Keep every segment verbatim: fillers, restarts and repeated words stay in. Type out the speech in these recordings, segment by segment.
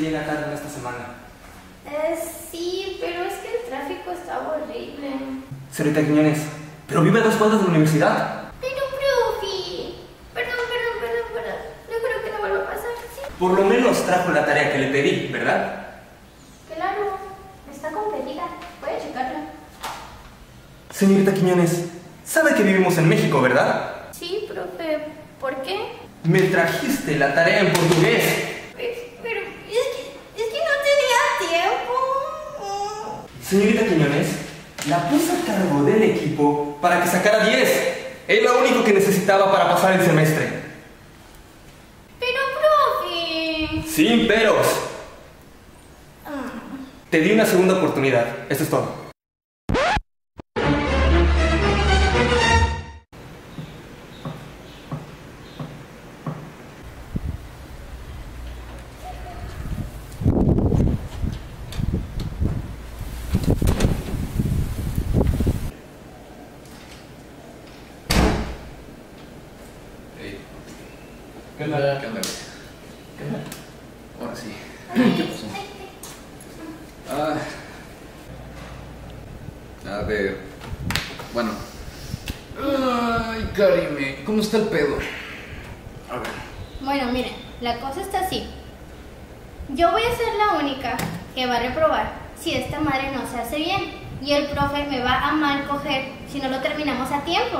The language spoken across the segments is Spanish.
llega tarde en esta semana. Eh, sí, pero es que el tráfico estaba horrible. Señorita Quiñones, pero vive a dos cuadras de la universidad. Pero, profe. Perdón, perdón, perdón, perdón. Yo creo que no vuelva a pasar, ¿sí? Por lo menos trajo la tarea que le pedí, ¿verdad? Claro, está completita. Voy a checarla. Señorita Quiñones, sabe que vivimos en México, ¿verdad? Sí, profe. ¿Por qué? Me trajiste la tarea en portugués. Pero, pero es que, es que no tenía tiempo. Señorita Quiñones, la puse a cargo del equipo para que sacara diez. Es lo único que necesitaba para pasar el semestre. Pero, profe. Sin peros. Ah. Te di una segunda oportunidad. Esto es todo. ¿Qué onda? ¿Qué onda? ¿Qué onda? Ahora sí. ¿Qué pasó? Ah, a ver. Bueno. Ay, Karime, ¿cómo está el pedo? A ver. Bueno, miren, la cosa está así. Yo voy a ser la única que va a reprobar si esta madre no se hace bien. Y el profe me va a mal coger si no lo terminamos a tiempo.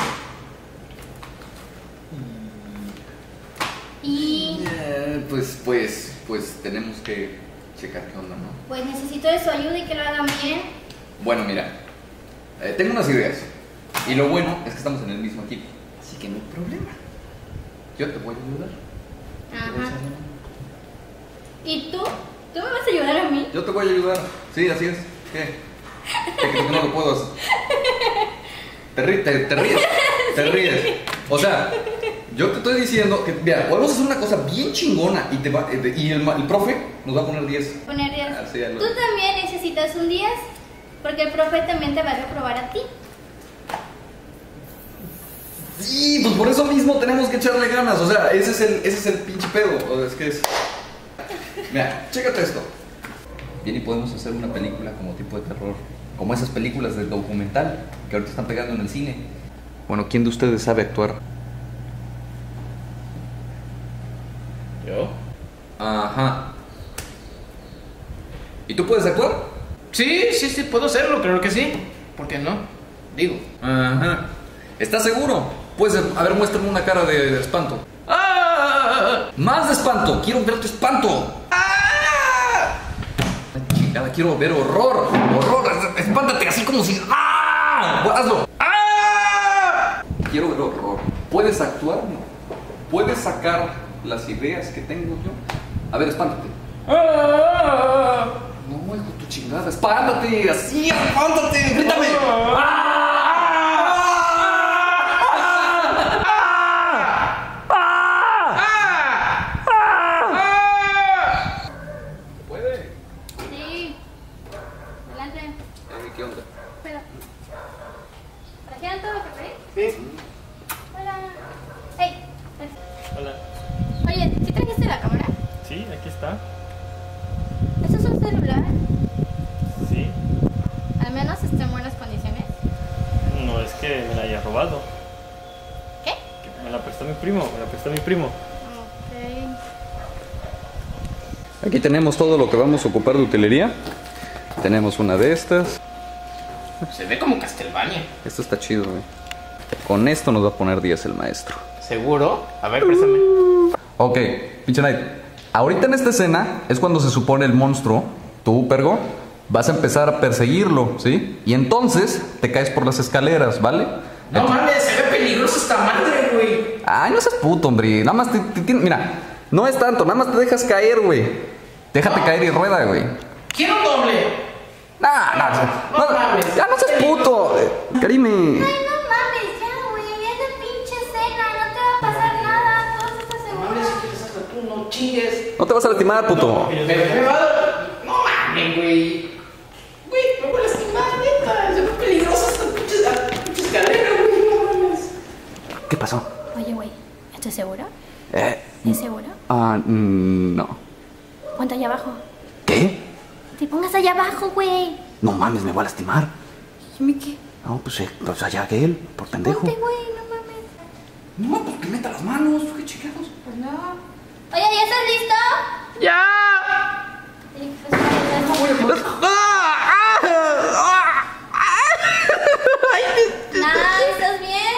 Y Eh, pues, pues, pues tenemos que checar qué onda, ¿no? pues necesito de su ayuda y que lo hagan bien. Bueno, mira, eh, tengo unas ideas. Y lo bueno es que estamos en el mismo equipo. Así que no hay problema. Yo te voy a ayudar. Ajá. ¿Y tú? ¿Tú me vas a ayudar a mí? Yo te voy a ayudar. Sí, así es. ¿Qué? ¿Qué crees que no lo puedo hacer? Te, ri- te, te ríes. Te ríes. O sea, yo te estoy diciendo que, mira, vamos a hacer una cosa bien chingona y, te va, y el, el profe nos va a poner diez. Poner diez. Ah, sí, ya lo- Tú también necesitas un diez porque el profe también te va a reprobar a ti. Sí, pues por eso mismo tenemos que echarle ganas. O sea, ese es el, ese es el pinche pedo. O sea, es que es. Mira, chécate esto. Bien, y podemos hacer una película como tipo de terror. Como esas películas de documental que ahorita están pegando en el cine. Bueno, ¿quién de ustedes sabe actuar? ¿Yo? Ajá. ¿Y tú puedes actuar? Sí, sí, sí, puedo hacerlo, claro que sí. ¿Por qué no? Digo. Ajá. ¿Estás seguro? Pues, a ver, muéstrame una cara de, de espanto. ¡Ah! ¡Más de espanto! ¡Quiero ver tu espanto! ¡Ah! Chingada, quiero ver horror. Horror, espántate así como si. ¡Ah! Hazlo. ¡Ah! Quiero ver horror. ¿Puedes actuar? No. ¿Puedes sacar las ideas que tengo yo? A ver, espántate. ¡Ah! No, hijo de tu chingada, espántate. Así, espántate. Grítame. ¡Ah! ¿Puede? Sí. Adelante. Eh, ¿Qué onda? Espera. ¿Trajeron todo lo que pedí? Sí. Hola. Hey. Hola. Oye, ¿sí trajiste la cámara? Sí, aquí está. ¿Eso es un celular? Sí. Al menos está en buenas condiciones. No es que me la haya robado. ¿Qué? Que me la prestó mi primo, me la prestó mi primo. Ok. Aquí tenemos todo lo que vamos a ocupar de utilería. Tenemos una de estas. Se ve como Castlevania. Esto está chido, güey. Con esto nos va a poner diez el maestro. ¿Seguro? A ver, préstame. Ok, pinche Knight. Ahorita en esta escena es cuando se supone el monstruo, tú, Pergo, vas a empezar a perseguirlo, ¿sí? Y entonces te caes por las escaleras, ¿vale? No Ent- mames, se ve peligroso esta madre, güey. Ay, no seas puto, hombre. Nada más te, te- te- mira, no es tanto, nada más te dejas caer, güey. Déjate caer y rueda, güey. Quiero un doble. Nah, nah, No no, mames. ya no seas puto. Eh, Karime. Ay, no mames, ya, güey. Es de pinche cena. No te va a pasar nada. Todo está No seguro. mames, si quieres hazlo tú, no chingues. No te vas a lastimar, puto. Me, me va a dar... No mames, güey. Güey, me voy a lastimar, neta. Se ve peligroso esta pinche, esta pinche escalera, güey. No mames. ¿Qué pasó? Oye, güey. ¿Estás seguro? Eh, ¿Es seguro? ah, mm, no. Ponte allá abajo. ¿Qué? Te pongas allá abajo, güey. No mames, me va a lastimar. ¿Y mi qué? No, pues, eh, pues allá que él, por pendejo. Ponte, güey, no mames. No, pues que meta las manos, qué chingados. Pues no. Oye, ¿ya estás listo? ¡Ya! Sí, pues vale, Nah, ¿estás bien?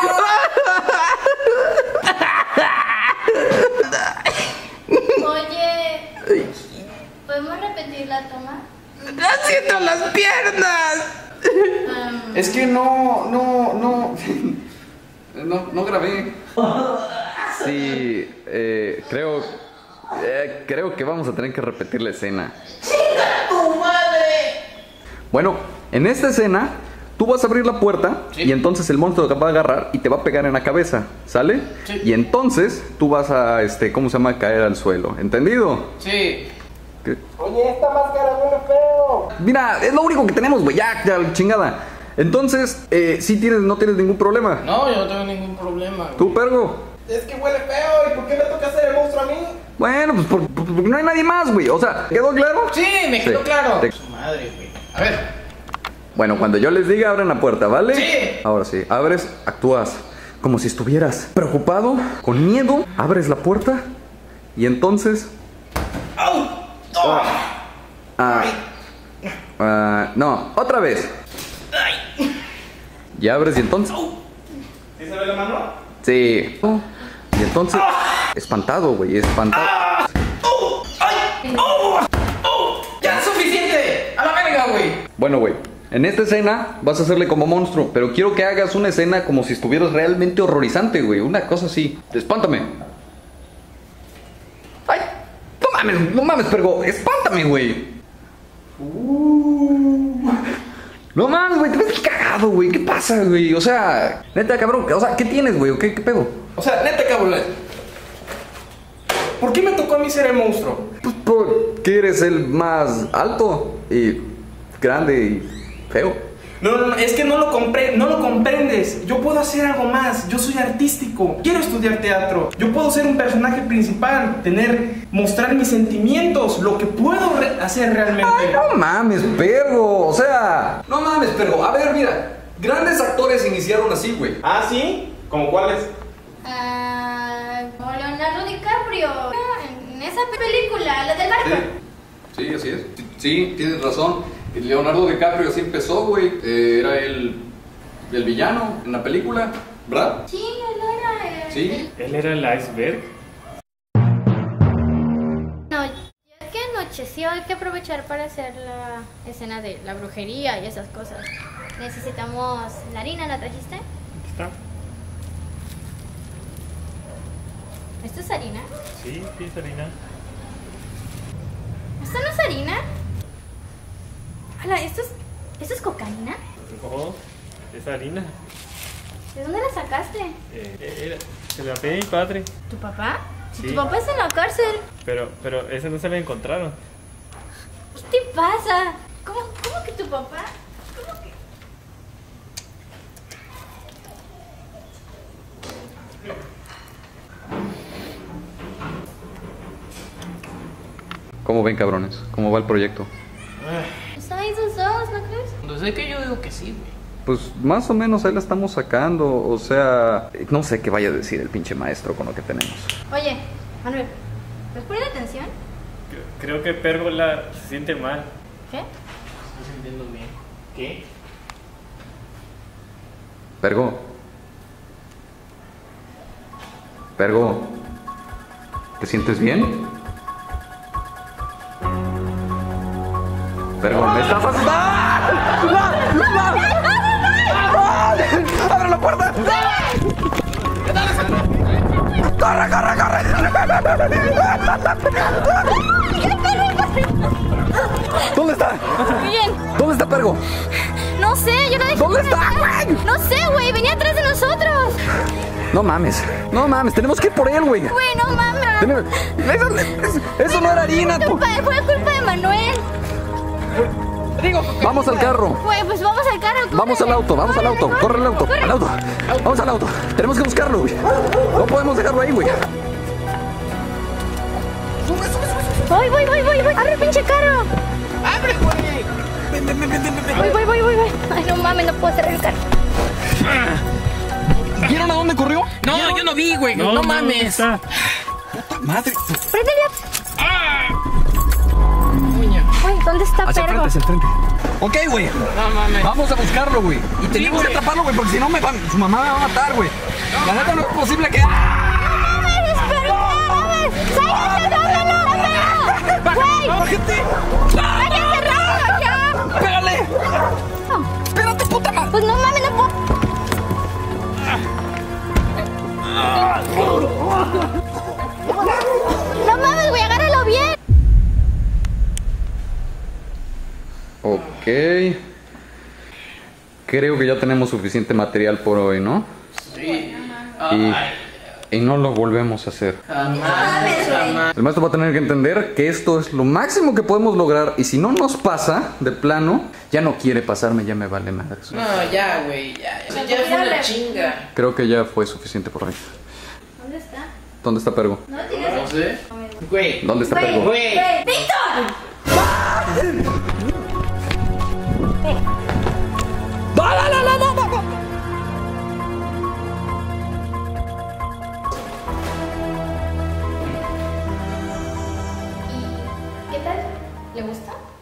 Oye, ¿podemos repetir la toma? ¡Haciendo las piernas! Um, Es que no, no, no. No, no grabé. Sí, eh, creo. eh, creo que vamos a tener que repetir la escena. ¡Chinga tu madre! Bueno, en esta escena, tú vas a abrir la puerta Sí. y entonces el monstruo te va a agarrar y te va a pegar en la cabeza, ¿sale? Sí. Y entonces tú vas a, este, ¿cómo se llama? Caer al suelo, ¿entendido? Sí. ¿Qué? Oye, esta máscara huele feo. Mira, es lo único que tenemos, güey, ya, ya, chingada. Entonces, eh, sí tienes, no tienes ningún problema. No, yo no tengo ningún problema. güey. ¿Tú, Pergo? Es que huele feo. ¿Y por qué me toca hacer el monstruo a mí? Bueno, pues por- por- porque no hay nadie más, güey. O sea, ¿quedó claro? Sí, me quedó Sí. claro. Te- Su madre, güey. A ver. Bueno, cuando yo les diga, abran la puerta, ¿vale? Sí. Ahora sí, abres, actúas como si estuvieras preocupado, con miedo, abres la puerta y entonces... ¡Au! ¡Oh! Ah, ah, no, otra vez. Y abres y entonces... ¿Sí se ve la mano? Sí. Y entonces... Espantado, güey, espantado. ¡Oh! ¡Ay! ¡Oh! ¡Oh! ¡Ya es suficiente! ¡A la verga, güey! Bueno, güey, en esta escena vas a hacerle como monstruo, pero quiero que hagas una escena como si estuvieras realmente horrorizante, güey. Una cosa así. Espántame. ¡Ay! No mames, no mames, Pergo. Espántame, güey. Uh. No mames, güey, te ves cagado, güey. ¿Qué pasa, güey? O sea, neta, cabrón. O sea, ¿qué tienes, güey? ¿O qué, qué pedo? O sea, neta, cabrón. ¿Por qué me tocó a mí ser el monstruo? Pues porque eres el más alto y grande y feo. No, no, no, es que no lo, compre no lo comprendes. Yo puedo hacer algo más. Yo soy artístico. Quiero estudiar teatro. Yo puedo ser un personaje principal, tener, mostrar mis sentimientos, lo que puedo re hacer realmente. Ay, no mames, Pergo. O sea, no mames, Pergo. A ver, mira. Grandes actores iniciaron así, güey. ¿Ah, sí? ¿Cómo cuáles? Ah, como Leonardo DiCaprio. En esa película, la del barco. Sí, sí, así es. Sí, sí, tienes razón. Leonardo DiCaprio así empezó, güey. Eh, era el, el villano en la película, ¿verdad? Sí, él era el... Sí. ¿Él era el iceberg? No, ya que anocheció, hay que aprovechar para hacer la escena de la brujería y esas cosas. Necesitamos la harina, ¿la trajiste? Aquí está. ¿Esto es harina? Sí, sí, es harina. ¿Esto no es harina? Hola, ¿esto es, ¿esto es cocaína? Oh, es harina. ¿De dónde la sacaste? Eh, era, se la pedí a mi padre. ¿Tu papá? Sí. Tu papá está en la cárcel. Pero, pero ese no se la encontraron. ¿Qué te pasa? ¿Cómo, cómo que tu papá? ¿Cómo que? ¿Cómo ven, cabrones? ¿Cómo va el proyecto? Pues hay dos dos, ¿no crees? No sé que yo digo que sí, güey. Pues más o menos ahí la estamos sacando. O sea, no sé qué vaya a decir el pinche maestro con lo que tenemos. Oye, Manuel, ¿puedes poner atención? Creo, creo que Pérgola se siente mal. ¿Qué? Estoy sintiendo bien. ¿Qué? Pergo. Pergo. ¿Te sientes bien? Pergo, ¿me estás asustando? ¡No! ¡No! ¡Abre la puerta! ¡Corre, corre, corre! ¿Dónde está? Bien. ¿Dónde está Pergo? No sé, yo no dejé. ¿Dónde está, güey? No sé, güey, venía atrás de nosotros. No mames, no mames, tenemos que ir por él, güey. Güey, no mames. Tenemos- Eso, eso- eso no era harina, tú. Fue fue culpa de Manuel. Vamos al carro. Güey, pues vamos al carro. Vamos al auto, vamos al auto. Corre al auto, al auto. Vamos al auto. Tenemos que buscarlo, güey. No podemos dejarlo ahí, güey. Sube, sube, sube, sube. Voy, voy, voy, voy, voy. Abre el pinche carro. ¡Abre, güey! Ven, ven, ven, ven, ven, ven. Voy, voy, voy, voy, voy. Ay, no mames, no puedo cerrar el carro. ¿Vieron a dónde corrió? No, yo no vi, güey. No, no mames. está. Madre. Préndele. Coño. Güey, ¿dónde está Hacia el Pergo? frente, hacia el frente. Ok, güey. No mames. Vamos a buscarlo, güey. Y tenemos que güey. atraparlo, güey, porque si no me va, su mamá me va a matar, güey. La neta no es posible que. ¡No mames, Pergo! ¡No mames! ¡Sáquese, dámelo, dámelo! ¡Güey! ¡Bájate! ¡Sáquese rápido ya! ¡Pégale! No, ¡Espérate, puta madre! pues no mames, no puedo. No mames, güey, agárralo bien. Ok. Creo que ya tenemos suficiente material por hoy, ¿no? Sí. Y, y no lo volvemos a hacer. Jamás, jamás. El maestro va a tener que entender que esto es lo máximo que podemos lograr. Y si no nos pasa, de plano, ya no quiere pasarme, ya me vale nada. No, ya, güey, ya. Eso ya fue una chinga. Creo que ya fue suficiente por hoy. ¿Dónde está? ¿Dónde está Pergo? No tienes. No sé. Güey. ¿Dónde está Güey, Pergo? Güey. güey. ¡Víctor! ¿Y qué tal? ¿Le gusta?